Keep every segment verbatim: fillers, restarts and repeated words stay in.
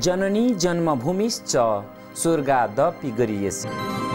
Janani जन्मभूमिश्च स्वर्गादपि गरीयसी।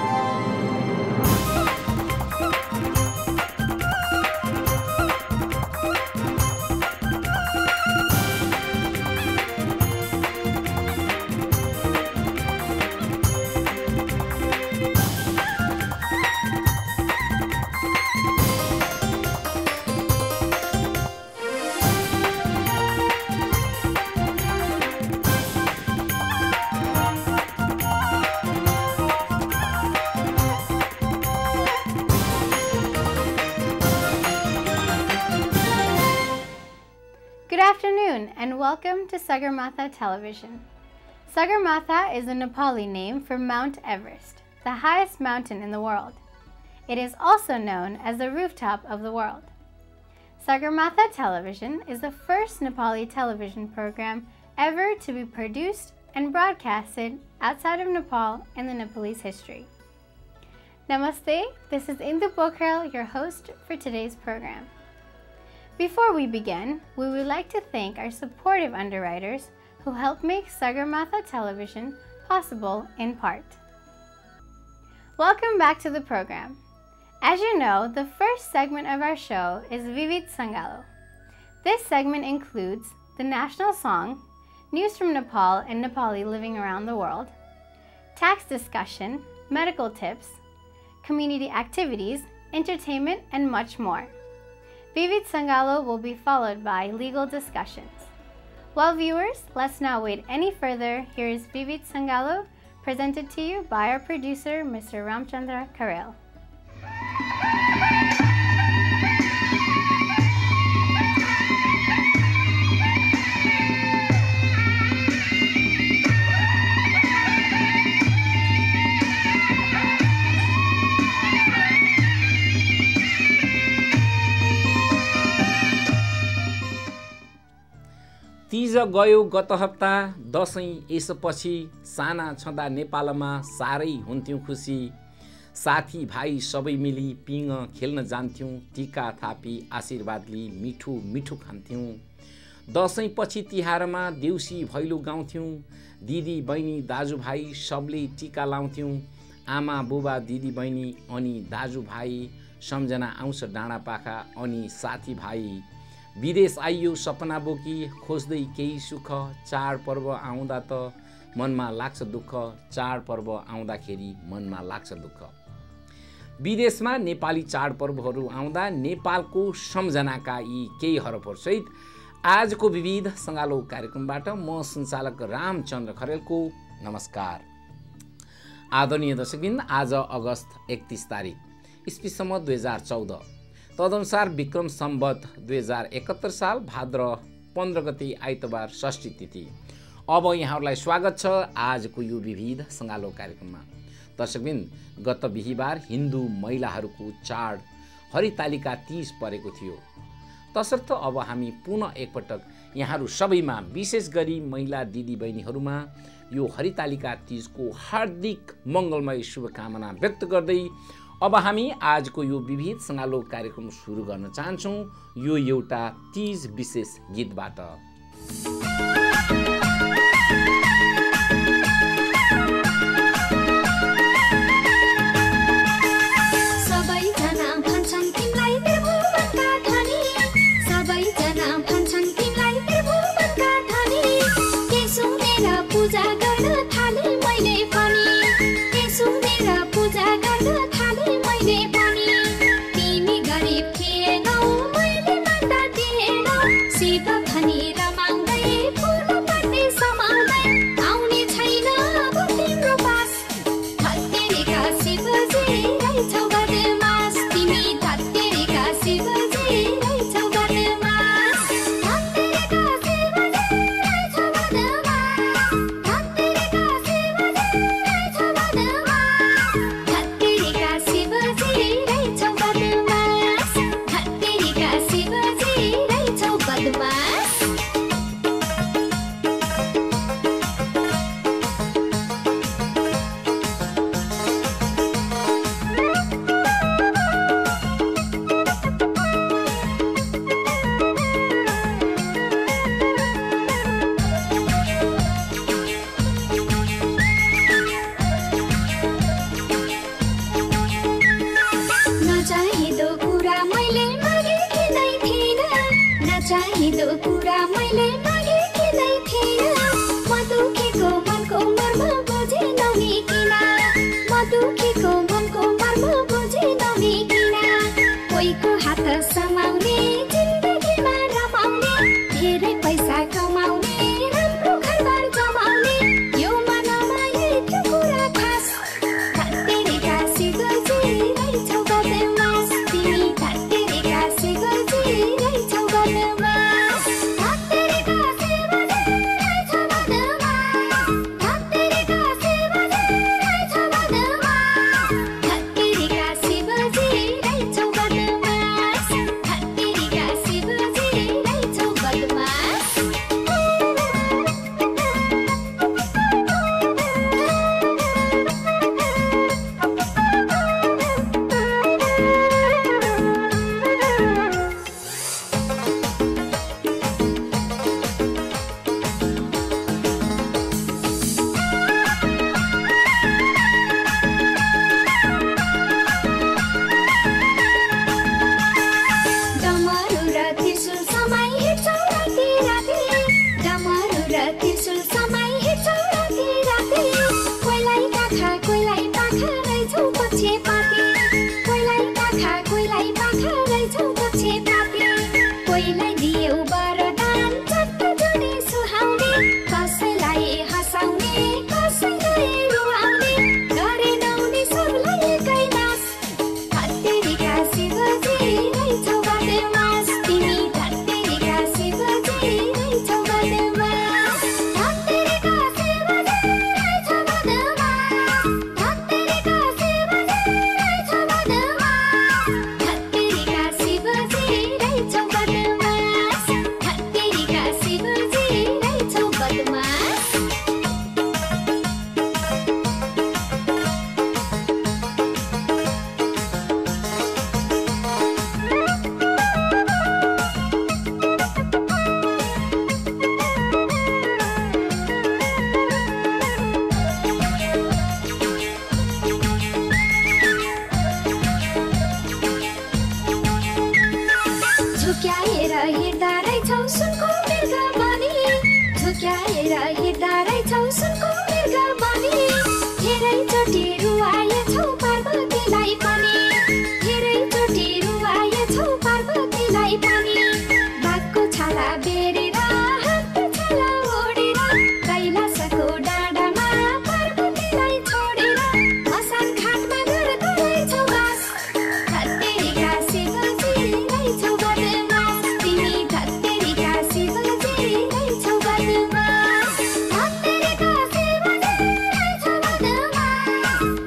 Good afternoon and welcome to Sagarmatha Television. Sagarmatha is a Nepali name for Mount Everest, the highest mountain in the world. It is also known as the rooftop of the world. Sagarmatha Television is the first Nepali television program ever to be produced and broadcasted outside of Nepal in the Nepalese history. Namaste, this is Indu Pokhrel, your host for today's program. Before we begin, we would like to thank our supportive underwriters who helped make Sagarmatha Television possible in part. Welcome back to the program. As you know, the first segment of our show is Vivid Sangalo. This segment includes the national song, news from Nepal and Nepali living around the world, tax discussion, medical tips, community activities, entertainment, and much more. Vivid Sangalo will be followed by legal discussions. Well, viewers, let's not wait any further. Here is Vivid Sangalo, presented to you by our producer, Mister Ramchandra Karel. Teej गयो गत हप्ता दशैं यसपछि साना छँदा नेपालमा साह्रै हुन्थ्यौं खुसी साथी भाइ सबै मिली पिङ खेल्न जान्थ्यौं टीका थापी आशीर्वाद लिई मिठो मिठो खान्थ्यौं दशैं पछि तिहारमा देउसी भैलो गाउँथ्यौं दिदी बहिनी दाजुभाइ सबले टीका लाउँथ्यौं आमा बुबा दिदी बहिनी अनि दाजुभाइ सम्झना आउँछ डाँडापाखा अनि साथी भाइ विदेश आइयो सपना बोकी खोज्दै केही सुख चाडपर्व आउँदा त मनमा लाग्छ दुःख चाडपर्व आउँदाखेरि मनमा लाग्छ दुःख विदेशमा नेपाली चाडपर्वहरू आउँदा नेपालको सम्झनाका यी केही हरफहरूसहित आजको विविध सङ्गालो कार्यक्रमबाट म सञ्चालक रामचन्द्र खरेलको नमस्कार। आदरणीय दर्शकवृन्द, आज अगस्त एकतीस तारिक इस्वीसम्म दुई हजार चौध तदनुसार विक्रम सम्वत दुई हजार एकहत्तर साल भाद्र पन्ध्र गते आइतबार षष्ठी तिथि। अब यहाँहरूलाई स्वागत छ आजको यो विविध सङ्गालो कार्यक्रममा। दर्शकवृन्द, गत बिहिबार हिन्दू महिलाहरूको चाड हरितालिका तीज परेको थियो। तसर्थ अब हामी पुनः एकपटक यहाँहरू सबैमा विशेष गरी महिला दिदीबहिनीहरूमा यो हरितालिका तीजको हार्दिक मङ्गलमय शुभकामना व्यक्त गर्दै अब हामी आजको यो विविध सङ्गालो कार्यक्रम सुरु गर्न चाहन्छौँ यो एउटा तीज विशेष गीतबाट। Siva Bhani Ramangay सिधो कुरा मैले मागेकी नै थिएन म दुखेको मनको मर्म बुझेन नि किन म दुखेको मनको मर्म बुझेन नि किन कोहीको हात समाउने जिन्दगीमा रमाउने धेरै पैसा कमाउने राम्रो घरबार जमाउने यो मनमा यति कुरा खास धत्तेरीका सिगजी रहेछौ बदमास तिमी धत्तेरीका सिगजी रहेछौ बदमास धत्तेरीका सिगजी रहेछौ बदमास धत्तेरीका सिगजी रहेछौ बदमास धत्तेरीका सिगजी रहेछौ बदमास धत्तेरीका सिगजी रहेछौ बदमास डमरू र त्रिशूल समाई हिँड्छौ राति राति डमरू र त्रिशूल समाई हिँड्छौ राति राति कोहीलाई काखा कोहीलाई पाखा रहेछौ पछि पाती कोहीलाई काखा कोहीलाई पाखा रहेछौ पछि पाती कोहीलाई दियौ वरदान चट्ट जुनी सुहाउने कसैलाई हँसाउने कसैलाई रुवाउने गरे नहुने सबलाई एकै नाश धत्तेरीका शिवजी रहेछौ बदमास तिमी धत्तेरीका शिवजी रहेछौ बदमास धत्तेरीका शिवजी रहेछौ बदमास धत्तेरीका शिवजी रहेछौ बदमास धत्तेरीका शिवजी रहेछौ बदमास धत्तेरीका शिवजी रहेछौ बदमास झुक्याएर हिँड्दा रहेछौ सुनको मृग बनी झुक्याएर हिँड्दा रहेछौ सुनको मृग बनी धेरैचोटि रुवाएछौ पार्वतीलाई पनि धेरैचोटि रुवाएछौ पार्वतीलाई पनि बाघको छाला बेरेर हातको छाला ओढेर कैलाशको डाँडामा पार्वतीलाई छोडेर मसान घाटमा गर्दो रहेछौ बास धत्तेरीका शिवजी रहेछौ बदमास तिमी धत्तेरीका शिवजी रहेछौ बदमास धत्तेरीका शिवजी रहेछौ बदमास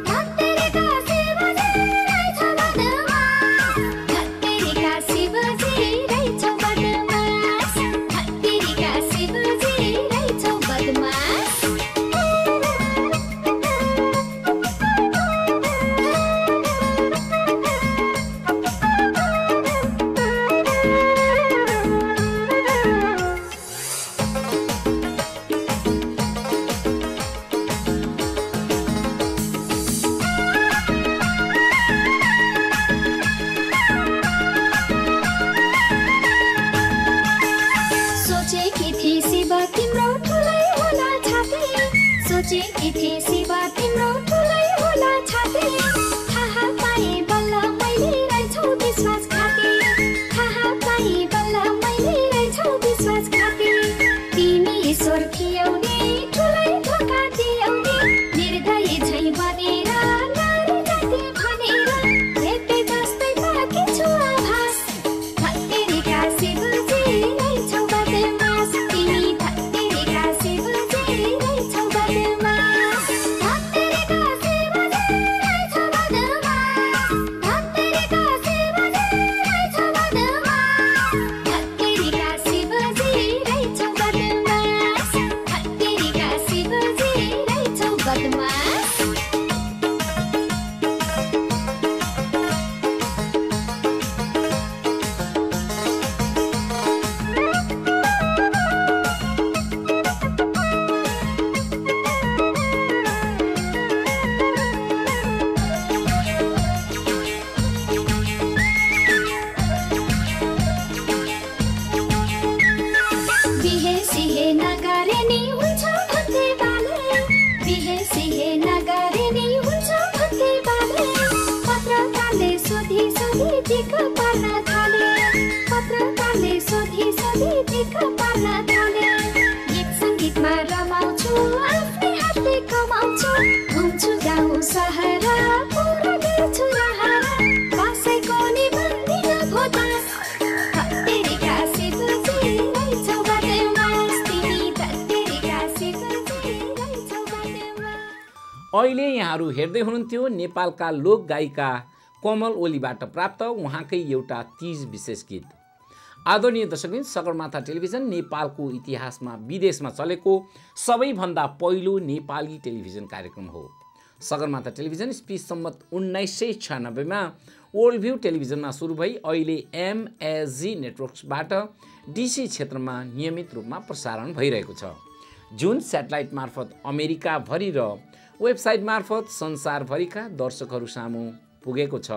सोधी दिक्क पार्न थाले पत्रकारले सोधी सोधी दिक्क पार्न थाले गीत सङ्गीतमा रमाउँछु आफ्नै हातले कमाउँछु घुम्छु गाउँ सहर पुरा गर्छु रहर कसैको नि भन्दिन भोटा तेरिका सिकुजी रहिछौ बाटोमा तिमी त तेरिका सिकुजी रहिछौ बाटोमा। अहिले यहाँहरू हेर्दै हुनुहुन्थ्यो नेपालका लोक गायिका कमल ओलीबाट प्राप्त उहाँकै एउटा तीज विशेष गीत। आदरणीय दर्शकवृन्द, सगरमाथा टेलिभिजन नेपालको इतिहासमा विदेशमा चलेको सबैभन्दा पहिलो नेपाली टेलिभिजन कार्यक्रम हो। सगरमाथा टेलिभिजन इस्वी सम्मत उन्नाइस सय छयानब्बेमा वर्ल्ड भ्यू टेलिभिजनमा सुरु भई अहिले एमएसजी नेटवर्क्सबाट डिसी क्षेत्रमा नियमित रूपमा प्रसारण भइरहेको छ, जुन सेटेलाइट मार्फत अमेरिकाभरि र वेबसाइट मार्फत संसारभरिका दर्शकहरू सामु पुगेको छ।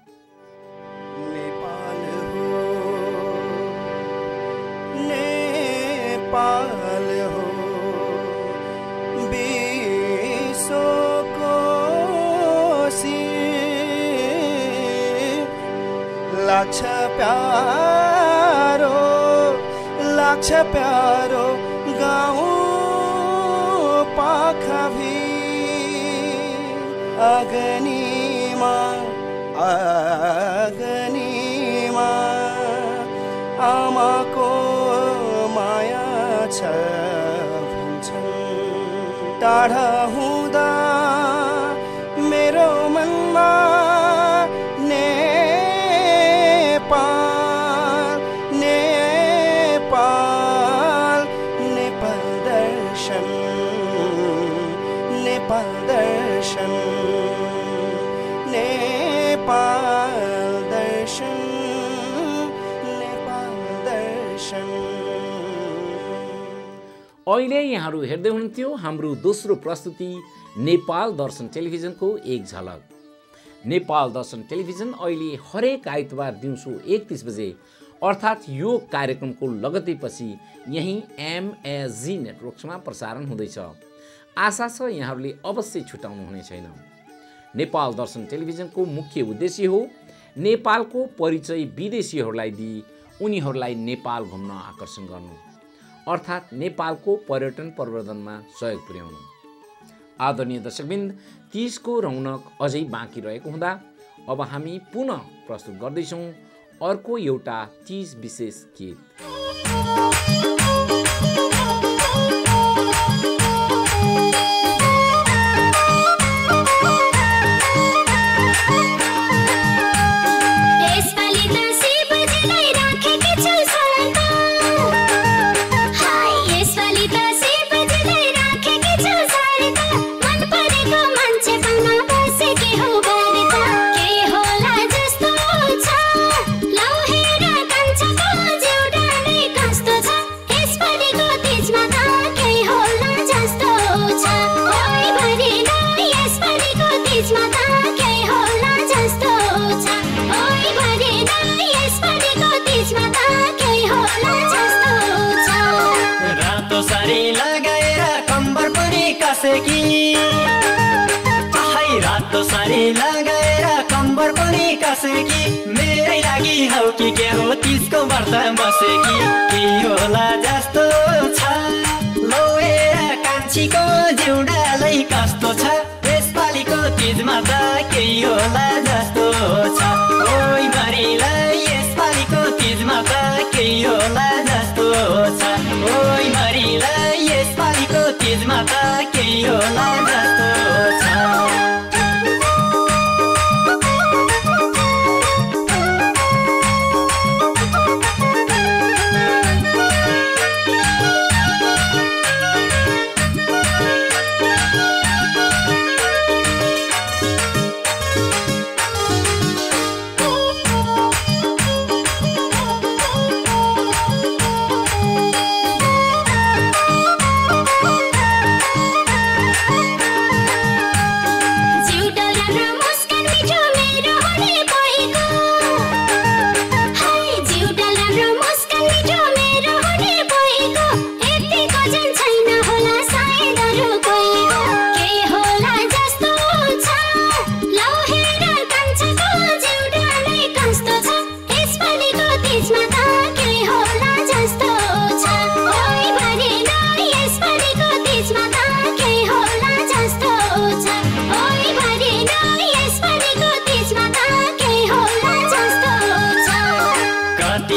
नेपाल हो नेपाल हो विश्वको लाग्छ प्यारो लाग्छ प्यारो गाउँ पाखाभी अगनीमा अगनीमा आमाको माया छ भन्छन् टाढा हुँदा मेरो मनमा नेपाल नेपाल नेपाल दर्शन नेपाल दर्शन नेपाल दर्शन नेपाल दर्शन। अहिले यहाँहरू हेर्दै हुनुहुन्थ्यो हाम्रो दोस्रो प्रस्तुति नेपाल दर्शन टेलिभिजनको एक झलक। नेपाल दर्शन टेलिभिजन अहिले हरेक आइतबार दिउँसो एकतिस बजे अर्थात् यो कार्यक्रमको लगत्तैपछि यही एमएसजी नेटवर्क्समा प्रसारण हुँदैछ। आशा छ यहाँहरूले अवश्य छुटाउनु हुने छैन। नेपाल दर्शन टेलिभिजनको मुख्य उद्देश्य हो नेपालको परिचय विदेशीहरूलाई दिई उनीहरूलाई नेपाल घुम्न आकर्षण गर्नु, अर्थात् नेपालको पर्यटन प्रवर्धनमा सहयोग पुर्याउनु। आदरणीय दर्शकवृन्द, तीजको रौनक अझै बाँकी रहेको हुँदा अब हामी पुनः प्रस्तुत गर्दैछौँ अर्को एउटा तीज विशेष गीत। रातो सारी लगाएर कम्बर पनि कसकी मेरै लागि हौ कि के हो तिजको व्रत बसेकी के होला जस्तो छ लोएर कान्छीको जिउडालै कस्तो छ यसपालिको तिजमा त के होला जस्तो छ ओइ मरिलाई यसपालिको तिजमा त के होला जस्तो छ ओइ मरिलाई यसपालिको तिजमा त के होला जस्तो छ।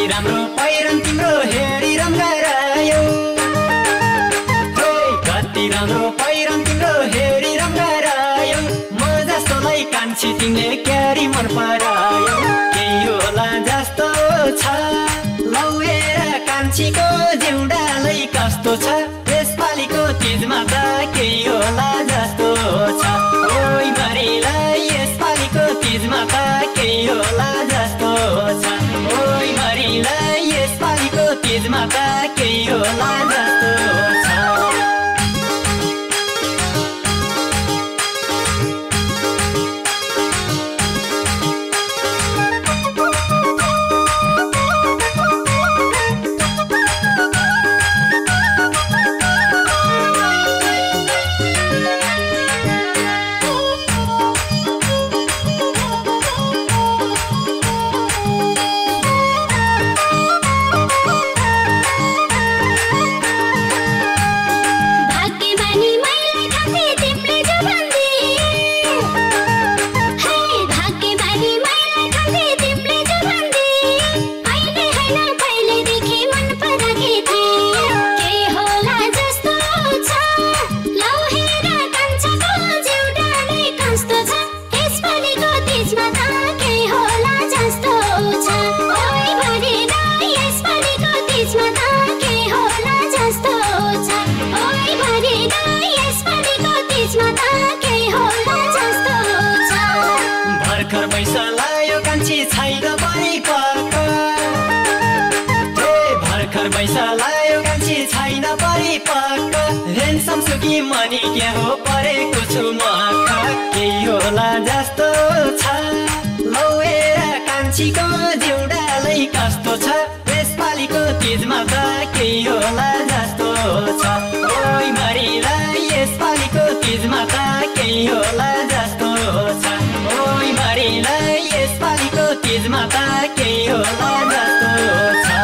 कति राम्रो पहिरन तिम्रो हेरी रङ्गारायो कति राम्रो पहिरन तिम्रो हेरी रङ्गारायो म जस्तोलाई कान्छी तिमीले क्यारी मन परायो केही होला जस्तो छ लौ हेर कान्छीको जिउडालै कस्तो छ यसपालिको तिजमा त केही होला जस्तो छ ओइ मरिलाई यसपालिको तिजमा त केही होला जस्तो छ ओइ मरिलाई यसपालिको तिजमा त केही होला जस्तो छ भर्खर पैसा लायो कान्छी छैन परिपक्व भर्खर पैसा लायो कान्छी छैन परिपक्व हेन्सम सुकी मनी के हो परेको छु मख केही होला जस्तो छ लौ हेर कान्छीको जिउडालै कस्तो छ यसपालिको तिजमा त केही होला जस्तो छ ओइ मरिलाई यसपालिको तिजमा त केही होला जस्तो छ ओइ मरिलाई यसपालिको तिजमा त केही होला जस्तो छ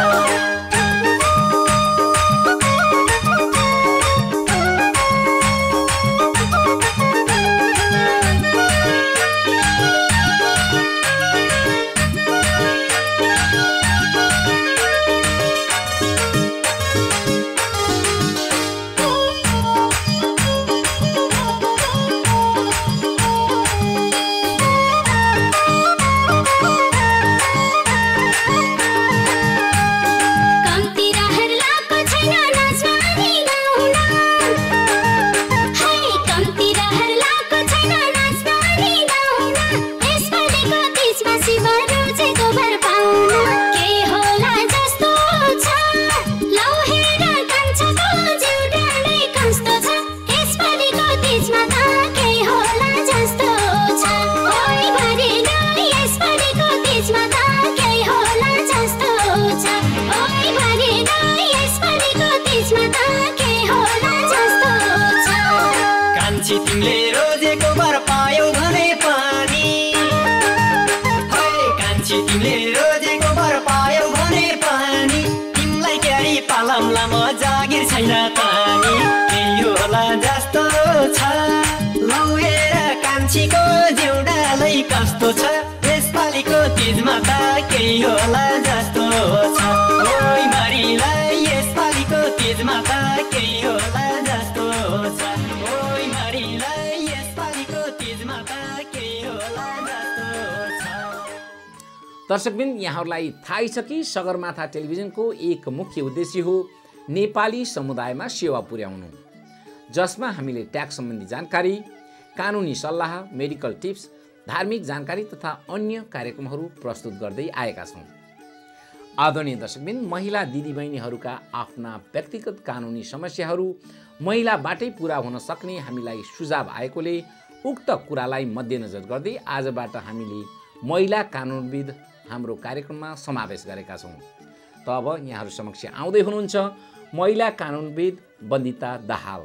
तिमीले रोजेको बर पायौ भने पानी कान्छी तिमीले रोजेको बर पायौ भने पानी तिमीलाई क्यारी पालम लामो जागिर छैन पानी केही होला जस्तो छ लौ हेर कान्छीको जिउडालै कस्तो छ यसपालिको तिजमा त केही होला जस्तो छ ओइ मरिलाई यसपालिको तिजमा त केही होला जस्तो छ ओइ मरिलाई यसपालिको तिजमा त केही होला जस्तो छ दर्शकबिन यहाँहरूलाई थाहै छ कि सगरमाथा टेलिभिजनको एक मुख्य उद्देश्य हो नेपाली समुदायमा सेवा पुर्याउनु जसमा हामीले ट्याक्स सम्बन्धी जानकारी कानुनी सल्लाह मेडिकल टिप्स धार्मिक जानकारी तथा अन्य कार्यक्रमहरू प्रस्तुत गर्दै आएका छौँ। आदरणीय दर्शकबिन महिला दिदीबहिनीहरूका आफ्ना व्यक्तिगत कानुनी समस्याहरू महिलाबाटै पुरा हुन सक्ने हामीलाई सुझाव आएकोले उक्त कुरालाई मध्यनजर गर्दै आजबाट हामीले महिला कानुनविद हाम्रो कार्यक्रममा समावेश गरेका छौँ। त अब यहाँहरू समक्ष आउँदै हुनुहुन्छ महिला कानुनविद बन्दिता दाहाल।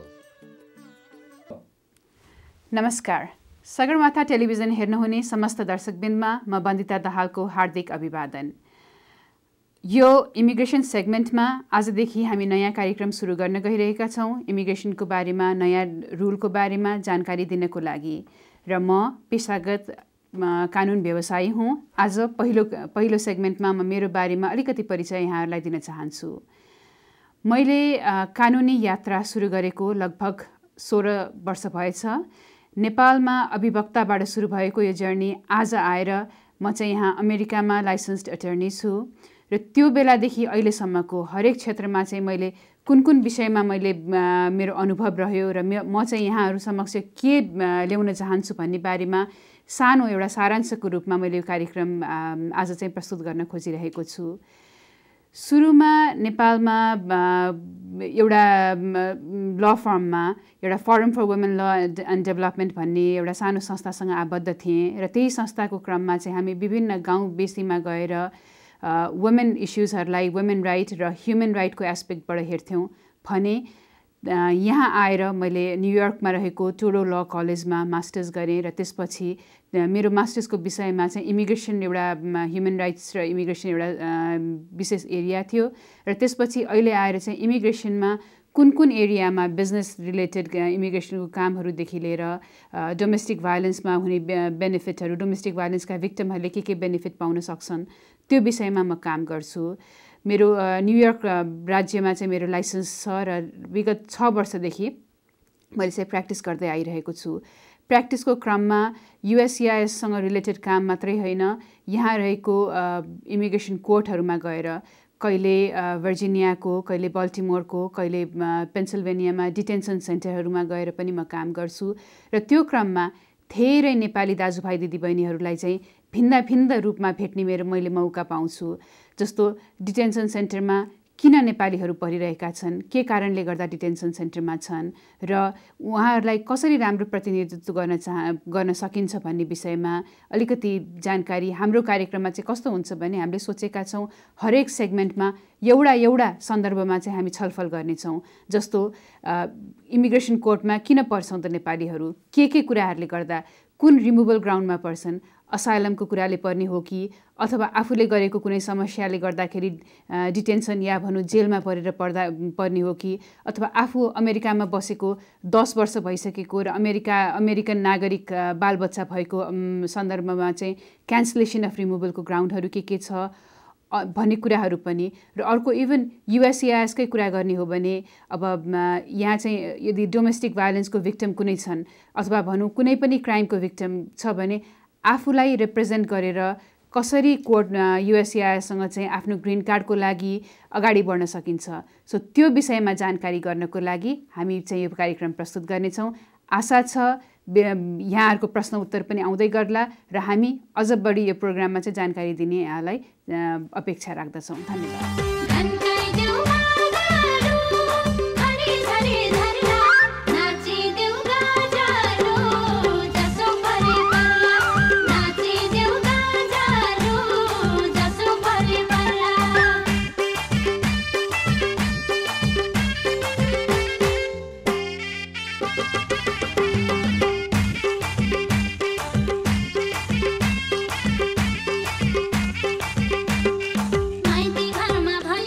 नमस्कार। सगरमाथा टेलिभिजन हेर्नुहुने समस्त दर्शकबिनमा म बन्दिता दाहालको हार्दिक अभिवादन। यो इमिग्रेसन सेगमेन्टमा आजदेखि हामी नयाँ कार्यक्रम सुरु गर्न गइरहेका छौँ। इमिग्रेसनको बारेमा नयाँ रुलको बारेमा जानकारी दिनको लागि र म पेशागत कानुन व्यवसायी हुँ। आज पहिलो पहिलो सेगमेन्टमा म मेरो बारेमा अलिकति परिचय यहाँहरूलाई दिन चाहन्छु। मैले कानुनी यात्रा सुरु गरेको लगभग सोह्र वर्ष भएछ। नेपालमा अभिवक्ताबाट सुरु भएको यो जर्नी आज आएर म चाहिँ यहाँ अमेरिकामा लाइसेन्स्ड अटर्नी छु र त्यो बेलादेखि अहिलेसम्मको हरेक क्षेत्रमा चाहिँ मैले कुन कुन विषयमा मैले मेरो अनुभव रह्यो र म चाहिँ यहाँहरू समक्ष के ल्याउन चाहन्छु भन्ने बारेमा सानो एउटा सारांशको रूपमा मैले यो कार्यक्रम आज चाहिँ प्रस्तुत गर्न खोजिरहेको छु। सुरुमा नेपालमा एउटा ल फर्ममा एउटा forum for women law and development भन्ने एउटा सानो संस्थासँग आबद्ध थिएँ र त्यही संस्थाको क्रममा चाहिँ हामी विभिन्न गाउँ बेसीमा गएर वुमेन इस्युजहरूलाई वुमेन राइट र ह्युमन राइटको एस्पेक्टबाट हेर्थ्यौँ भने यहाँ आएर मैले न्युयोर्कमा रहेको टोरो ल कलेजमा मास्टर्स गरेँ र त्यसपछि मेरो मास्टर्सको विषयमा चाहिँ इमिग्रेसन एउटा ह्युमन राइट्स र इमिग्रेसन एउटा विशेष एरिया थियो र त्यसपछि अहिले आएर चाहिँ इमिग्रेसनमा कुन कुन एरियामा बिजनेस रिलेटेड इमिग्रेसनको कामहरूदेखि लिएर डोमेस्टिक भायोलेन्समा हुने बेनिफिटहरू डोमेस्टिक भायोलेन्सका भिक्टिमहरूले के के बेनिफिट पाउन सक्छन् त्यो विषयमा म काम गर्छु। मेरो न्युयोर्क राज्यमा चाहिँ मेरो लाइसेन्स छ र विगत छ वर्षदेखि मैले चाहिँ प्र्याक्टिस गर्दै आइरहेको छु। प्र्याक्टिसको क्रममा युएससिआइएससँग रिलेटेड काम मात्रै होइन, यहाँ रहेको इमिग्रेसन कोर्टहरूमा गएर कहिले भर्जिनियाको, कहिले बल्टिमोरको, कहिले पेन्सिल्भेनियामा डिटेन्सन सेन्टरहरूमा गएर पनि म काम गर्छु र त्यो क्रममा धेरै नेपाली दाजुभाइ दिदीबहिनीहरूलाई चाहिँ भिन्न भिन्न रूपमा भेट्ने मेरो मैले मौका पाउँछु। जस्तो डिटेन्सन सेन्टरमा किन नेपालीहरू परिरहेका छन्, के कारणले गर्दा डिटेन्सन सेन्टरमा छन् र उहाँहरूलाई कसरी राम्रो प्रतिनिधित्व गर्न चाह गर्न सकिन्छ भन्ने विषयमा अलिकति जानकारी हाम्रो कार्यक्रममा चाहिँ कस्तो हुन्छ भने हामीले सोचेका छौँ हरेक सेगमेन्टमा एउटा एउटा सन्दर्भमा चाहिँ हामी छलफल गर्नेछौँ। जस्तो इमिग्रेसन कोर्टमा किन पर्छौँ त नेपालीहरू, के के कुराहरूले गर्दा, कुन रिमुभल ग्राउन्डमा पर्छन्, असाइलमको कुराले पर्ने हो कि अथवा आफूले गरेको कुनै समस्याले गर्दाखेरि डिटेन्सन या भनौँ जेलमा परेर पर्दा पर्ने हो कि अथवा आफू अमेरिकामा बसेको दस वर्ष भइसकेको र अमेरिका अमेरिकन नागरिक बालबच्चा भएको सन्दर्भमा चाहिँ क्यान्सलेसन अफ रिमुभलको ग्राउन्डहरू के के छ भन्ने कुराहरू पनि। र अर्को इभन युएससिआइएसकै कुरा गर्ने हो भने अब यहाँ चाहिँ यदि डोमेस्टिक भायोलेन्सको भिक्टिम कुनै छन् अथवा भनौँ कुनै पनि क्राइमको भिक्टिम छ भने आफूलाई रिप्रेजेन्ट गरेर कसरी कोर्ट युएससिआइएससँग चाहिँ आफ्नो ग्रिन कार्डको लागि अगाडि बढ्न सकिन्छ। सो त्यो विषयमा जानकारी गर्नको लागि हामी चाहिँ यो कार्यक्रम प्रस्तुत गर्नेछौँ। आशा छ यहाँहरूको प्रश्न उत्तर पनि आउँदै गर्ला र हामी अझ बढी यो प्रोग्राममा चाहिँ जानकारी दिने यहाँलाई अपेक्षा राख्दछौँ। धन्यवाद। माइती घरमा भए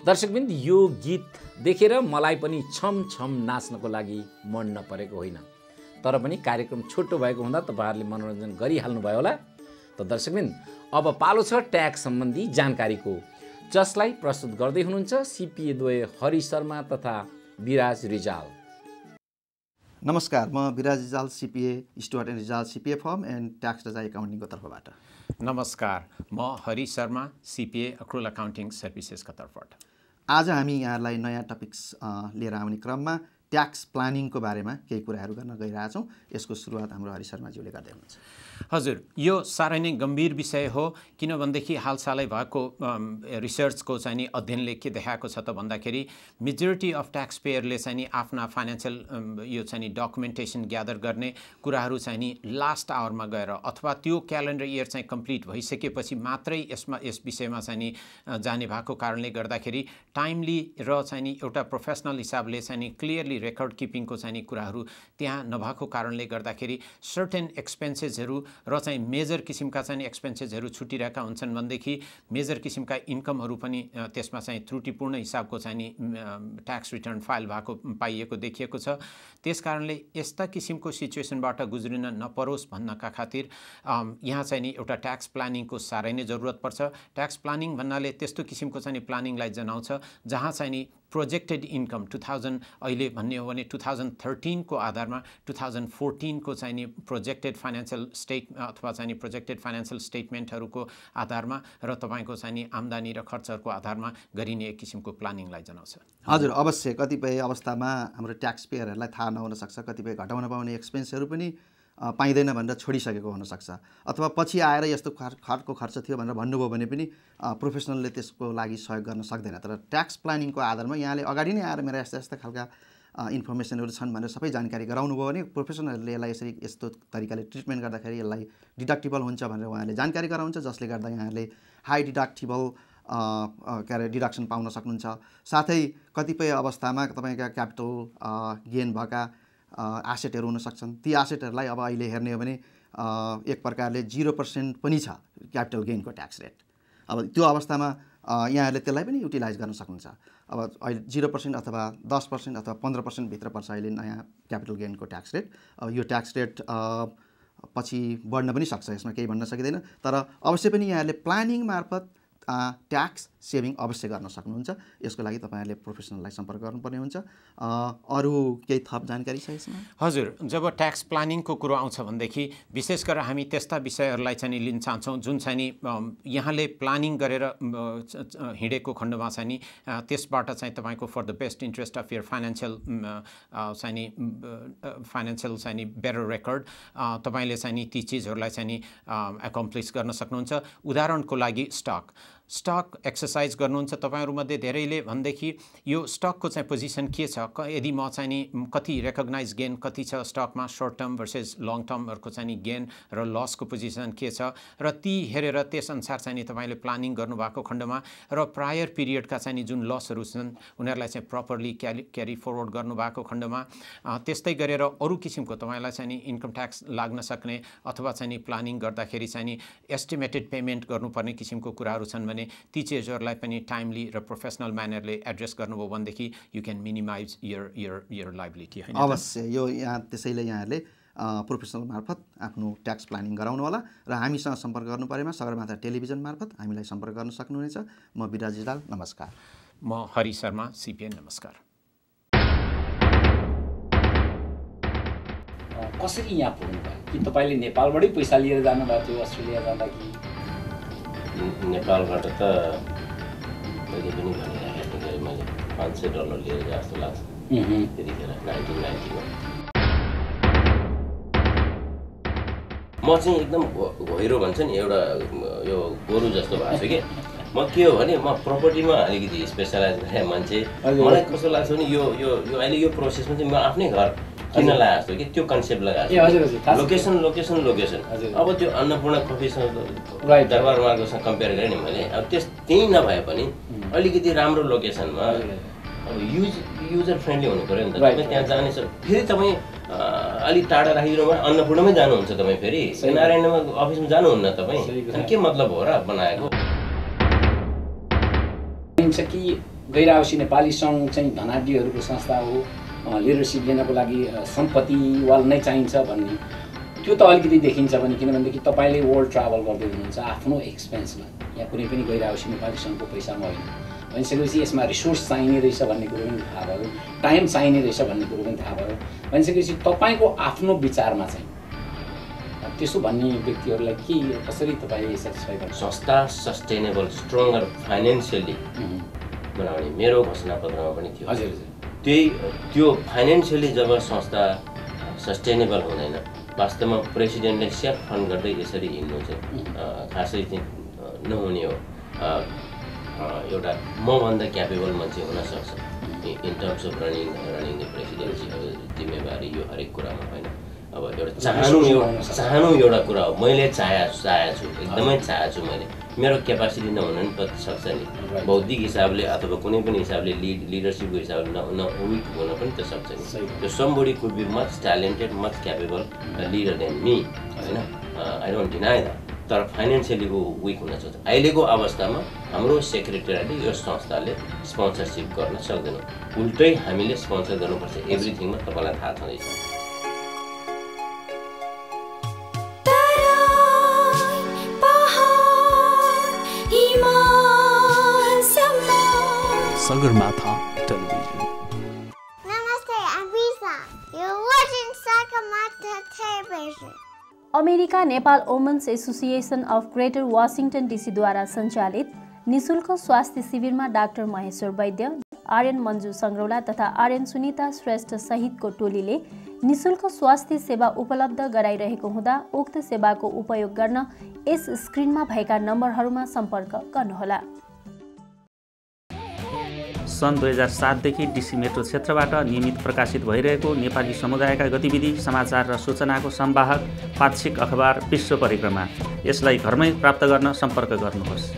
दर्शकबिन्द यो गीत देखेर मलाई पनि छम छम नाच्नको लागि मन नपरेको होइन, तर पनि कार्यक्रम छोटो भएको हुँदा तपाईँहरूले मनोरञ्जन गरिहाल्नु भयो होला। त दर्शकबिन्द अब पालो छ ट्याक्स सम्बन्धी जानकारीको, जसलाई प्रस्तुत गर्दै हुनुहुन्छ सिपिए द्वय हरि शर्मा तथा विराज रिजाल। नमस्कार, म Viraj Rijal CPA Stuart and Rijal CPA firm and tax रजा एकाउन्टिङको तर्फबाट। नमस्कार, म Hari Sharma CPA accrual accounting सर्भिसेसको तर्फबाट। आज हामी यहाँलाई नयाँ टपिक्स लिएर आउने क्रममा ट्याक्स प्लानिङको बारेमा केही कुराहरू गर्न गइरहेछौँ। यसको सुरुवात हाम्रो हरि शर्माज्यूले गर्दै हुनुहुन्छ। हजुर, यो साह्रै नै गम्भीर विषय हो, किनभनेदेखि हालसालै भएको रिसर्चको चाहिँ नि अध्ययनले के देखाएको छ त भन्दाखेरि मेजोरिटी अफ ट्याक्स पेयरले चाहिँ नि आफ्ना फाइनेन्सियल यो चाहिँ नि डकुमेन्टेसन ग्यादर गर्ने कुराहरू चाहिँ नि लास्ट आवरमा गएर अथवा त्यो क्यालेन्डर इयर चाहिँ कम्प्लिट भइसकेपछि मात्रै यसमा यस विषयमा चाहिँ नि जाने भएको कारणले गर्दाखेरि टाइमली र चाहिँ नि एउटा प्रोफेसनल हिसाबले चाहिँ नि क्लियरली रेकर्ड किपिङको चाहिँ नि कुराहरू त्यहाँ नभएको कारणले गर्दाखेरि सर्टेन एक्सपेन्सेसहरू र चाहिँ मेजर किसिमका चाहिँ एक्सपेन्सेसहरू छुटिरहेका हुन्छन् भनेदेखि मेजर किसिमका इन्कमहरू पनि त्यसमा चाहिँ त्रुटिपूर्ण हिसाबको चाहिँ नि ट्याक्स रिटर्न फाइल भएको पाइएको देखिएको छ। त्यस कारणले यस्ता किसिमको सिचुएसनबाट गुज्रिन नपरोस् भन्नका खातिर यहाँ चाहिँ नि एउटा ट्याक्स प्लानिङको साह्रै नै जरुरत पर्छ। ट्याक्स प्लानिङ भन्नाले त्यस्तो किसिमको चाहिँ प्लानिङलाई जनाउँछ जहाँ चाहिँ नि प्रोजेक्टेड इन्कम टु थाउजन्ड अहिले भन्ने हो भने टु थाउजन्ड थर्टिनको आधारमा टु थाउजन्ड फोर्टिनको चाहिँ नि प्रोजेक्टेड फाइनेन्सियल स्टेट अथवा चाहिँ नि प्रोजेक्टेड फाइनेन्सियल स्टेटमेन्टहरूको आधारमा र तपाईँको चाहिँ नि आम्दानी र खर्चहरूको आधारमा गरिने एक किसिमको प्लानिङलाई जनाउँछ। हजुर, अवश्य कतिपय अवस्थामा हाम्रो ट्याक्स पेयरहरूलाई थाहा नहुन सक्छ, कतिपय घटाउन पाउने एक्सपेन्सहरू पनि पाइँदैन भनेर छोडिसकेको हुनसक्छ, अथवा पछि आएर यस्तो खर्चको खर्च थियो भनेर भन्नुभयो भने पनि प्रोफेसनलले त्यसको लागि सहयोग गर्न सक्दैन। तर ट्याक्स प्लानिङको आधारमा यहाँले अगाडि नै आएर मेरा यस्ता यस्ता खालका इन्फर्मेसनहरू छन् भनेर सबै जानकारी गराउनु भयो भने प्रोफेसनलहरूले यसलाई यसरी यस्तो तरिकाले ट्रिटमेन्ट गर्दाखेरि यसलाई डिडक्टिबल हुन्छ भनेर उहाँले जानकारी गराउँछ, जसले गर्दा यहाँले हाई डिडक्टिबल के अरे डिडक्सन पाउन सक्नुहुन्छ। साथै कतिपय अवस्थामा तपाईँका क्यापिटल गेन भएका एसेटहरू हुन सक्छन्, ती एसेटहरूलाई अब अहिले हेर्ने हो भने एक प्रकारले जिरो पर्सेन्ट पनि छ क्यापिटल गेनको ट्याक्स रेट। अब त्यो अवस्थामा यहाँहरूले त्यसलाई पनि युटिलाइज गर्न सक्नुहुन्छ। अब अहिले जिरो पर्सेन्ट अथवा दस पर्सेन्ट अथवा पन्ध्र पर्सेन्टभित्र पर्छ अहिले नयाँ क्यापिटल गेनको ट्याक्स रेट। अब यो ट्याक्स रेट पछि बढ्न पनि सक्छ, यसमा केही भन्न सकिँदैन। तर अवश्य पनि यहाँहरूले प्लानिङ मार्फत ट्याक्स सेभिङ अवश्य गर्न सक्नुहुन्छ। यसको लागि तपाईँहरूले प्रोफेसनललाई सम्पर्क गर्नुपर्ने हुन्छ। अरू केही थप जानकारी छ यसमा? हजुर, जब ट्याक्स प्लानिङको कुरो आउँछ भनेदेखि विशेष गरेर हामी त्यस्ता विषयहरूलाई चाहिँ लिन चाहन्छौँ जुन चाहिँ नि यहाँले प्लानिङ गरेर हिँडेको खण्डमा चाहिँ नि त्यसबाट चाहिँ तपाईँको for the best interest of your financial चाहिँ नि फाइनेन्सियल चाहिँ नि बेटर रेकर्ड तपाईँले चाहिँ नि ती चिजहरूलाई चाहिँ नि एकम्प्लिस गर्न सक्नुहुन्छ। उदाहरणको लागि स्टक स्टक एक्सर्साइज गर्नुहुन्छ तपाईँहरूमध्ये धेरैले भनेदेखि यो स्टकको चाहिँ पोजिसन के छ, यदि म चाहिँ नि कति रेकग्नाइज गेन कति छ स्टकमा, सर्ट टर्म भर्सेस लङ टर्महरूको चाहिँ नि गेन र लसको पोजिसन के छ, र ती हेरेर त्यसअनुसार चाहिँ नि तपाईँले प्लानिङ गर्नुभएको खण्डमा र प्रायर पिरियडका चाहिँ नि जुन लसहरू छन् उनीहरूलाई चाहिँ प्रपरली क्यारी क्यारी फरवर्ड गर्नुभएको खण्डमा त्यस्तै गरेर अरू किसिमको तपाईँलाई चाहिँ नि इन्कम ट्याक्स लाग्न सक्ने अथवा चाहिँ नि प्लानिङ गर्दाखेरि चाहिँ नि एस्टिमेटेड पेमेन्ट गर्नुपर्ने किसिमको कुराहरू छन् भने ती चिजहरूलाई पनि टाइमली र प्रोफेसनल म्यानरले एड्रेस गर्नुभयो भनेदेखि you can minimize your your your liability. अवश्य यो यहाँ त्यसैले यहाँहरूले प्रोफेसनल मार्फत आफ्नो ट्याक्स प्लानिङ गराउनु होला र हामीसँग सम्पर्क गर्नु परेमा सगरमाथा टेलिभिजन मार्फत हामीलाई सम्पर्क गर्न सक्नुहुनेछ। म विराज रिजाल, नमस्कार। म हरि शर्मा सिपिएन, नमस्कार। कसरी यहाँ पुग्नुभयो? कि तपाईँले नेपालबाटै पैसा लिएर जानुभएको थियो अस्ट्रेलिया जाँदा कि? नेपालबाट त मैले पनि भनिराखेको थिएँ, मैले पाँच सय डलर लिएर गए जस्तो लाग्छ त्यतिखेर नाइन्टिन नाइन्टीमा। म चाहिँ एकदम घोइरो भन्छ नि एउटा यो गोरु जस्तो भएको छु कि म के हो भने म प्रपर्टीमा अलिकति स्पेसलाइज गरेँ मान्छे। मलाई कस्तो लाग्छ भने यो यो यो अहिले यो प्रोसेसमा चाहिँ म आफ्नै घर किन लगाएको जस्तो कि त्यो कन्सेप्ट लगाएको छु। लोकेसन लोकेसन लोकेसन अब त्यो अन्नपूर्ण कफीसँग दरबार मार्गसँग कम्पेयर गरेँ नि मैले। अब त्यस त्यही नभए पनि अलिकति राम्रो लोकेसनमा अब युज युजर फ्रेन्डली हुनु पऱ्यो नि त। तपाईँ त्यहाँ जानेछ फेरि तपाईँ अलिक टाढा राखिदिनु भयो अन्नपूर्णमै जानुहुन्छ तपाईँ, फेरि नारायणमा अफिसमा जानुहुन्न तपाईँ, के मतलब हो र बनाएको? कि गैर-आवासीय नेपाली सङ्घ चाहिँ धनाढ्यहरूको संस्था हो, लिडरसिप लिनको लागि सम्पत्ति वाल नै चाहिन्छ भन्ने त्यो त अलिकति देखिन्छ भने, किनभनेदेखि तपाईँले वर्ल्ड ट्राभल गर्दै हुनुहुन्छ आफ्नो एक्सपेन्समा, यहाँ कुनै पनि गैर-आवासीय नेपाली सङ्घको पैसामा होइन भनिसकेपछि यसमा रिसोर्स चाहिने रहेछ भन्ने कुरो पनि थाहा भयो, टाइम चाहिने रहेछ भन्ने कुरो पनि थाहा भयो भनिसकेपछि तपाईँको आफ्नो विचारमा चाहिँ त्यसो भन्ने व्यक्तिहरूलाई के कसरी तपाईँ सेटिस्फाई गर्नु? संस्था सस्टेनेबल स्ट्रङ्गर फाइनेन्सियली बनाउने मेरो घोषणापत्रमा पनि थियो। हजुर त्यही त्यो फाइनेन्सियली जब संस्था सस्टेनेबल हुँदैन, वास्तवमा प्रेसिडेन्टले सेल्फ फन्ड गर्दै यसरी हिँड्नु चाहिँ खासै चाहिँ नहुने हो। एउटा मभन्दा क्यापेबल मान्छे हुनसक्छ in terms of running running the presidency. अब जिम्मेवारी यो हरेक कुरामा होइन, अब एउटा चाहनु एउटा चाहनु एउटा कुरा हो। मैले चाहे चाहेको छु, एकदमै चाहेको छु मैले, मेरो क्यापासिटी नहुन पनि सक्छ नि, बौद्धिक हिसाबले अथवा कुनै पनि हिसाबले लिड लिडरसिपको हिसाबले न न विक हुन पनि त सक्छ नि। त्यो somebody could be much talented much capable leader than me, होइन, आई डोन्ट डिनाई द्याट। तर फाइनेन्सियली ऊ विक हुन सक्छ। अहिलेको अवस्थामा हाम्रो सेक्रेटेरिएटले यो संस्थाले स्पोन्सरसिप गर्न सक्दैन, उल्टै हामीले स्पोन्सर गर्नुपर्छ एभ्रिथिङमा। तपाईँलाई थाहा छँदैछ। Sagarmatha television. Namaste, I'm Visa. You're watching Sagarmatha Television. America Nepal women's association of greater Washington डिसीद्वारा सञ्चालित निशुल्क स्वास्थ्य शिविरमा डाक्टर महेश्वर वैद्य, आर्यन मन्जु सङ्ग्रौला तथा आर्यन सुनिता श्रेष्ठ सहितको टोलीले निशुल्क स्वास्थ्य सेवा उपलब्ध गराइरहेको हुँदा उक्त सेवाको उपयोग गर्न यस स्क्रिनमा भएका नम्बरहरूमा सम्पर्क गर्नुहोला। सन् दुई हजार सातदेखि डिसी मेट्रो क्षेत्रबाट नियमित प्रकाशित भइरहेको नेपाली समुदायका गतिविधि, समाचार र सूचनाको संवाहक पाक्षिक अखबार विश्व परिक्रमा। यसलाई घरमै प्राप्त गर्न सम्पर्क गर्नुहोस्।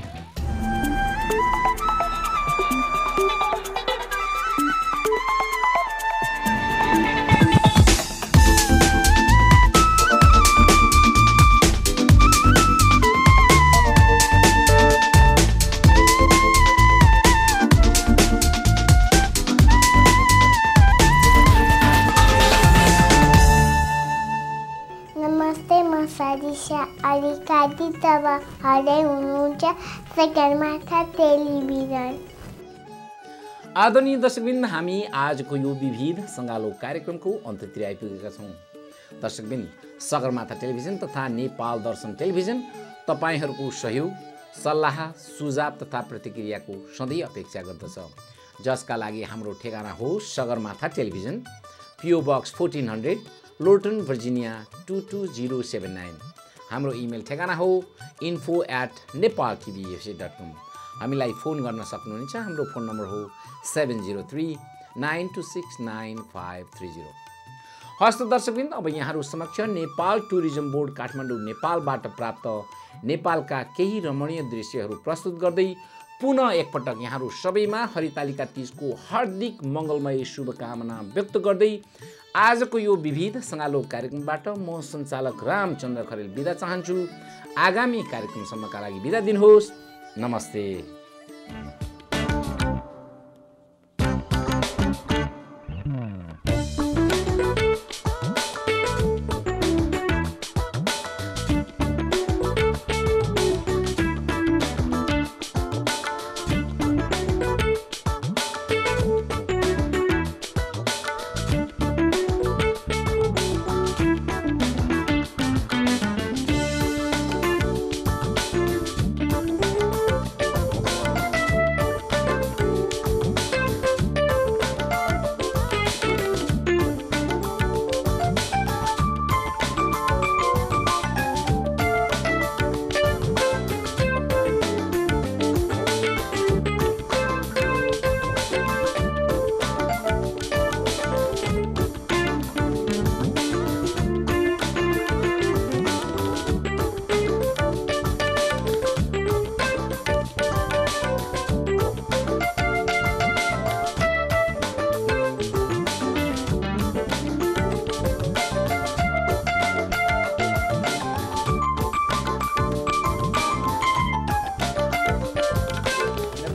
अधिकारी तपाईहरुले हुनुहुन्छ सगरमाथा टेलिभिजन। आदरणीय दर्शकबिन, हामी आजको यो विविध सङ्गालो कार्यक्रमको अन्त्यतिर आइपुगेका छौँ। दर्शकबिन, सगरमाथा टेलिभिजन तथा नेपाल दर्शन टेलिभिजन तपाईहरूको सहयोग, सल्लाह, सुझाव तथा प्रतिक्रियाको सधैँ अपेक्षा गर्दछ, जसका लागि हाम्रो ठेगाना हो Sagarmatha television, PO box fourteen hundred, Lorton Virginia two two zero seven nine. हाम्रो इमेल ठेगाना हो info at Nepal TVFC dot com. हामीलाई फोन गर्न सक्नुहुनेछ। हाम्रो फोन नम्बर हो seven zero three nine two six nine five three zero. हस्त दर्शकबिन, अब यहाँहरू समक्ष नेपाल टुरिज्म बोर्ड काठमाडौँ नेपालबाट प्राप्त नेपालका केही रमणीय दृश्यहरू प्रस्तुत गर्दै पुनः एकपटक यहाँहरू सबैमा हरितालिका तीजको हार्दिक मङ्गलमय शुभकामना व्यक्त गर्दै आजको यो विविध सङ्गालो कार्यक्रमबाट म सञ्चालक रामचन्द्र खरेल बिदा चाहन्छु। आगामी कार्यक्रमसम्मका लागि बिदा दिनुहोस्। नमस्ते।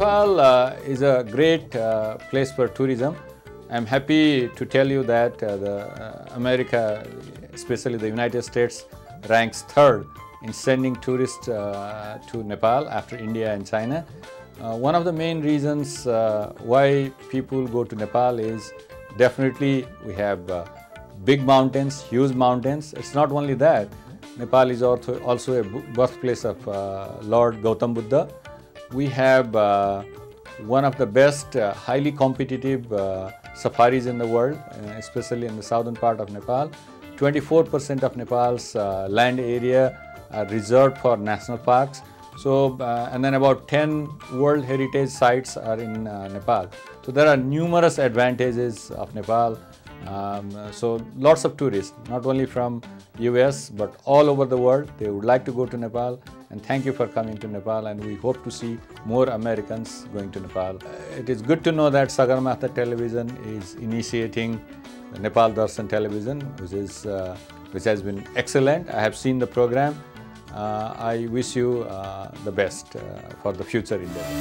Nepal uh, is a great uh, place for tourism. I'm happy to tell you that uh, the uh, America, especially the United States, ranks third in sending tourists uh, to Nepal after India and China. Uh, one of the main reasons uh, why people go to Nepal is definitely we have uh, big mountains, huge mountains. It's not only that, Nepal is also, also a birthplace of uh, Lord Gautam Buddha. We have uh, one of the best uh, highly competitive uh, safaris in the world, uh, especially in the southern part of Nepal. twenty-four percent of Nepal's uh, land area are reserved for national parks. So, uh, and then about ten World Heritage Sites are in uh, Nepal. So there are numerous advantages of Nepal. Um, so lots of tourists, not only from U S but all over the world, they would like to go to Nepal. And thank you for coming to Nepal, and we hope to see more Americans going to Nepal. Uh, it is good to know that Sagarmatha Television is initiating the Nepal Darshan Television, which is uh, which has been excellent. I have seen the program. Uh, I wish you uh, the best uh, for the future endeavor.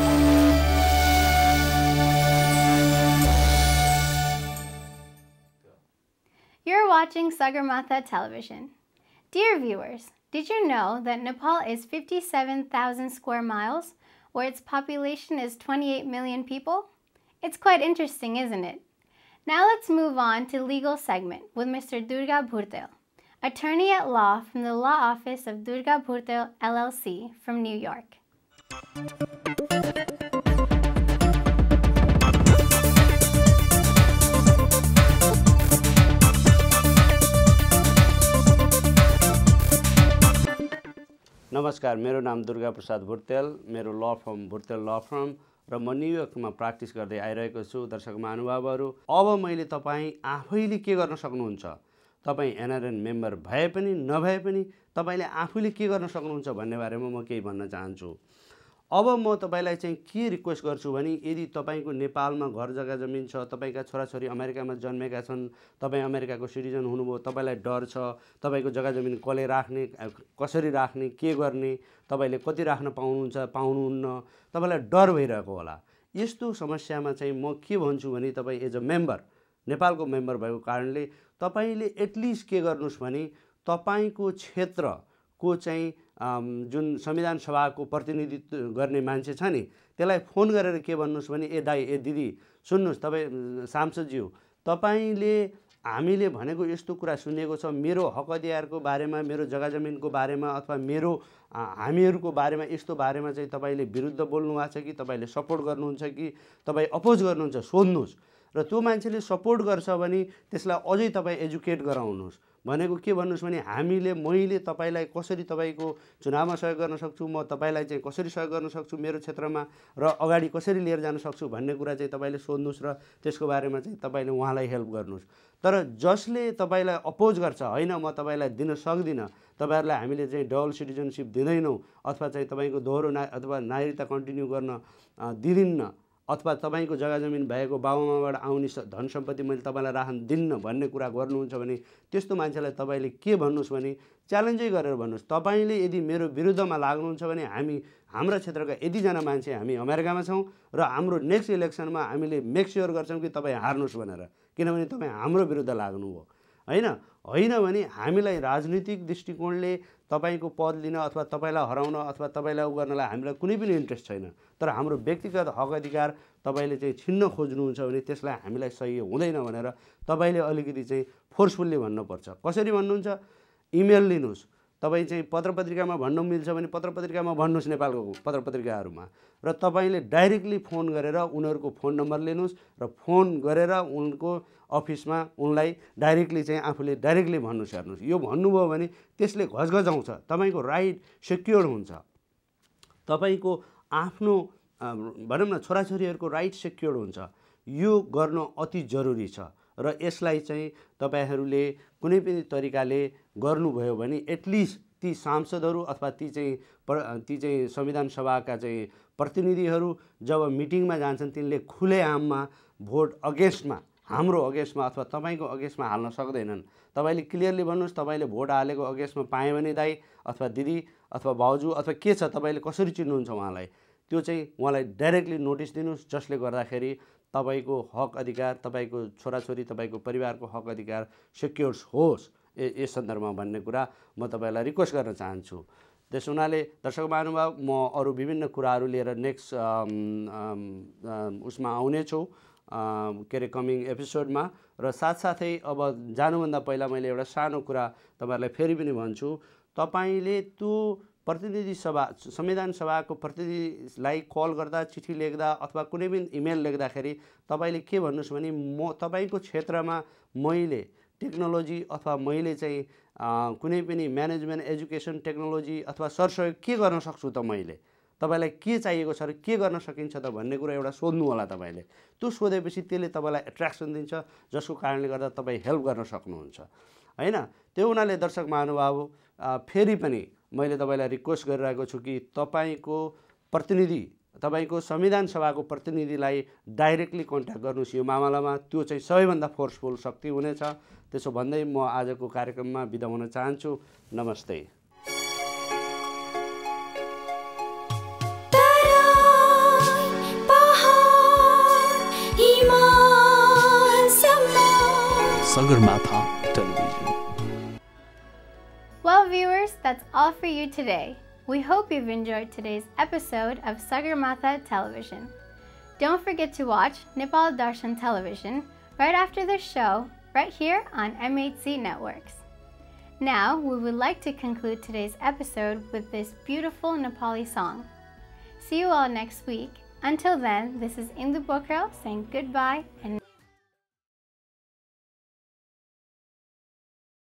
You're watching Sagarmatha Television. Dear viewers, did you know that Nepal is fifty-seven thousand square miles, where its population is twenty-eight million people? It's quite interesting, isn't it? Now let's move on to legal segment with Mister Durga Bhurtel, attorney at law from the law office of Durga Bhurtel L L C from New York. नमस्कार, मेरो नाम दुर्गा प्रसाद भुर्तेल, मेरो ल form Bhurtel ल form र म न्युयोर्कमा practice गर्दै आइरहेको छु। दर्शक महानुभावहरू, अब मैले तपाईँ आफैले के गर्न सक्नुहुन्छ, तपाईँ एनआरएन मेम्बर भए पनि नभए पनि तपाईँले आफैले के गर्न सक्नुहुन्छ भन्ने बारेमा म केही भन्न चाहन्छु। अब म तपाईलाई चाहिँ के रिक्वेस्ट गर्छु भने यदि तपाईको नेपालमा घर जग्गा जमिन छ, तपाईका छोराछोरी अमेरिकामा जन्मेका छन्, तपाईँ अमेरिकाको सिटिजन हुनुभयो, तपाईलाई डर छ तपाईको जग्गा जमिन कसले राख्ने, कसरी राख्ने, के गर्ने, तपाईले कति राख्न पाउनुहुन्छ पाउनुहुन्न, तपाईलाई डर भइरहेको होला। यस्तो समस्यामा चाहिँ म के भन्छु भने तपाईँ एज अ मेम्बर, नेपालको मेम्बर भएको कारणले तपाईले एटलिस्ट के गर्नुस् भने तपाईको क्षेत्रको चाहिँ जुन संविधान सभाको प्रतिनिधित्व गर्ने मान्छे छ नि त्यसलाई फोन गरेर के भन्नुस् भने ए दाइ ए दिदी सुन्नुस्, तपाईँ सांसदज्यू, तपाईले हामीले भनेको यस्तो कुरा सुनेको छ, मेरो हक अधिकारको बारेमा, मेरो जग्गा जमिनको बारेमा अथवा मेरो हामीहरूको बारेमा यस्तो बारेमा चाहिँ तपाईले विरुद्ध बोल्नु भएको छ कि तपाईले सपोर्ट गर्नुहुन्छ कि तपाईँ अपोज गर्नुहुन्छ, सोध्नुस्। र त्यो मान्छेले सपोर्ट गर्छ भने त्यसलाई अझै तपाईँ एजुकेट गराउनुहोस्। भनेको के भन्नुस् भने हामीले मैले तपाईलाई कसरी तपाईको चुनावमा सहयोग गर्न सक्छु, म तपाईलाई चाहिँ कसरी सहयोग गर्न सक्छु मेरो क्षेत्रमा र अगाडि कसरी लिएर जान सक्छु भन्ने कुरा चाहिँ तपाईले सोध्नुस् र त्यसको बारेमा चाहिँ तपाईले उहाँलाई हेल्प गर्नुस्। तर जसले तपाईलाई अपोज गर्छ, हैन म तपाईलाई दिन सक्दिन, तपाईहरुलाई हामीले चाहिँ डबल सिटिजनशिप दिदैनौं अथवा चाहिँ तपाईको दोहोरो ना अथवा नागरिकता कन्टिन्यू गर्न दिदिन्न अथवा तपाईको जग्गा जमिन भएको बाबुआमाबाट आउने धन सम्पत्ति मैले तपाईलाई राख्न दिन्न भन्ने कुरा गर्नुहुन्छ भने त्यस्तो मान्छेलाई तपाईले के भन्नुस् भने च्यालेन्जै गरेर भन्नुस्। तपाईले यदि मेरो विरुद्धमा लाग्नुहुन्छ भने हामी हाम्रो क्षेत्रका यति जना मान्छे हामी अमेरिकामा छौं र हाम्रो नेक्स्ट इलेक्सनमा हामीले मेक स्योर गर्छौं कि तपाई हार्नुस् भनेर, किनभने तपाई हाम्रो विरुद्ध लाग्नु हो। हैन हैन भने हामीलाई राजनीतिक दृष्टिकोणले तपाईको पद लिन अथवा तपाईलाई हराउन अथवा तपाईलाई उ गर्नलाई हामीलाई कुनै पनि इन्ट्रेस्ट छैन। तर हाम्रो व्यक्तिगत हक अधिकार तपाईले चाहिँ छिन्न खोज्नुहुन्छ भने त्यसलाई हामीलाई सही हुँदैन भनेर तपाईले अलिकति चाहिँ फोर्सफुल्ली भन्नुपर्छ। कसरी भन्नुहुन्छ? इमेल लिनुस्। तपाई चाहिँ पत्रपत्रिकामा भन्नु मिल्छ भने पत्रपत्रिकामा भन्नुस्, नेपालको पत्रपत्रिकाहरुमा, र तपाईले डाइरेक्टली फोन गरेर उनीहरुको फोन नम्बर लिनुस् र फोन गरेर उनको अफिसमा उनलाई डाइरेक्टली चाहिँ आफूले डाइरेक्टली भन्नुस् हेर्नुस्। यो भन्नुभयो भने त्यसले घजघजाउँछ, तपाईको राइट सिक्योर हुन्छ, तपाईको आफ्नो भनौं न छोराछोरीहरुको राइट सिक्योर हुन्छ। यो गर्न अति जरुरी छ र यसलाई चाहिँ तपाईहरुले कुनै पनि तरिकाले गर्नुभयो भने एटलिस्ट ती सांसदहरु अथवा ती चाहिँ ती चाहिँ संविधान सभाका चाहिँ प्रतिनिधिहरु जब मिटिङमा जान्छन् तिनले खुलेआममा भोट अगेन्स्टमा, हाम्रो अगेन्स्टमा अथवा तपाईको अगेन्स्टमा हाल्न सक्दैनन्। तपाईले क्लियरली भन्नुस् तपाईले भोट हालेको अगेन्स्टमा पाए भने दाइ अथवा दिदी अथवा बाउजू अथवा के छ, तपाईले कसरी चिन्नुहुन्छ उहाँलाई, त्यो चाहिँ उहाँलाई डाइरेक्टली नोटिस दिनुहोस्, जसले गर्दाखेरि तपाईँको हक अधिकार, तपाईँको छोराछोरी, तपाईँको परिवारको हक अधिकार सेक्योर्स होस् यस सन्दर्भमा भन्ने कुरा म तपाईँलाई रिक्वेस्ट गर्न चाहन्छु। त्यस हुनाले दर्शक महानुभाव, म अरू विभिन्न कुराहरू लिएर नेक्स्ट उसमा आउनेछु के अरे कमिङ एपिसोडमा। र साथसाथै अब जानुभन्दा पहिला मैले एउटा सानो कुरा तपाईँहरूलाई फेरि पनि भन्छु, तपाईँले त्यो प्रतिनिधि सभा संविधान सभाको प्रतिनिधिलाई कल गर्दा, चिठी लेख्दा अथवा कुनै पनि इमेल लेख्दाखेरि तपाईँले के भन्नुहोस् भने म तपाईँको क्षेत्रमा मैले टेक्नोलोजी अथवा मैले चाहिँ कुनै पनि म्यानेजमेन्ट, एजुकेसन, टेक्नोलोजी अथवा सरसहयोग के गर्न सक्छु त, मैले तपाईँलाई के चाहिएको छ र के गर्न सकिन्छ त भन्ने कुरा एउटा सोध्नु होला तपाईँले। त्यो सोधेपछि त्यसले तपाईँलाई एट्र्याक्सन दिन्छ, जसको कारणले गर्दा तपाईँ हेल्प गर्न सक्नुहुन्छ हैन। त्यो हुनाले दर्शक महानुभाव, फेरि पनि मैले तपाईँलाई रिक्वेस्ट गरिरहेको छु कि तपाईँको प्रतिनिधि, तपाईँको संविधान सभाको प्रतिनिधिलाई डाइरेक्टली कन्ट्याक्ट गर्नुहोस् यो मामलामा। त्यो चाहिँ सबैभन्दा फोर्सफुल शक्ति हुनेछ। त्यसो भन्दै म आजको कार्यक्रममा बिदा हुन चाहन्छु। नमस्ते। Sagarmatha Television. Well, viewers, that's all for you today. We hope you've enjoyed today's episode of Sagarmatha Television. Don't forget to watch Nepal Darshan Television right after the show, right here on M H C Networks. Now, we would like to conclude today's episode with this beautiful Nepali song. See you all next week. Until then, this is Indu Pokhrel saying goodbye and